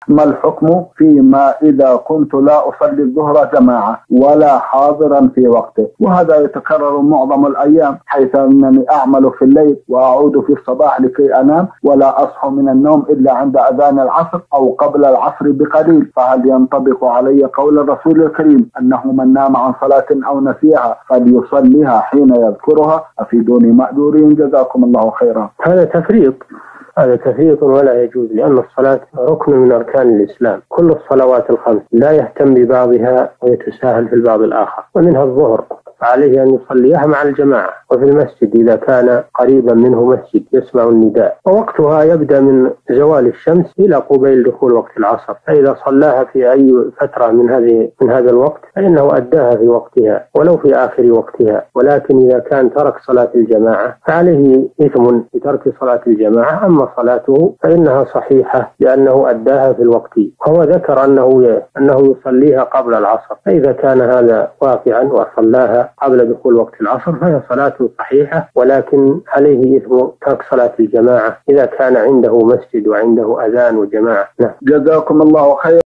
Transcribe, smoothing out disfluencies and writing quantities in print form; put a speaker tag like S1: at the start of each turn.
S1: ما الحكم فيما إذا كنت لا أصلي الظهر جماعة ولا حاضرا في وقته؟ وهذا يتكرر معظم الأيام، حيث أنني أعمل في الليل وأعود في الصباح لكي أنام ولا أصحو من النوم إلا عند أذان العصر أو قبل العصر بقليل، فهل ينطبق علي قول الرسول الكريم أنه من نام عن صلاة أو نسيها فليصليها حين يذكرها؟ أفيدوني مأجورين جزاكم الله خيرا.
S2: هذا تفريط ولا يجوز، لأن الصلاة ركن من أركان الإسلام. كل الصلوات الخمس لا يهتم ببعضها ويتساهل في البعض الآخر، ومنها الظهر فعليه أن يصليها مع الجماعة وفي المسجد إذا كان قريبا منه مسجد يسمع النداء، ووقتها يبدأ من زوال الشمس إلى قبيل دخول وقت العصر، فإذا صلاها في أي فترة من هذا الوقت فإنه أداها في وقتها ولو في آخر وقتها. ولكن إذا كان ترك صلاة الجماعة فعليه إثم بترك صلاة الجماعة، أما صلاته فإنها صحيحة لأنه أداها في الوقت. هو ذكر أنه يصليها قبل العصر، فإذا كان هذا واقعا وصلاها قبل دخول وقت العصر فهي صلاته صحيحة، ولكن عليه إثم ترك صلاة الجماعة إذا كان عنده مسجد وعنده أذان وجماعة.
S1: جزاكم الله خير.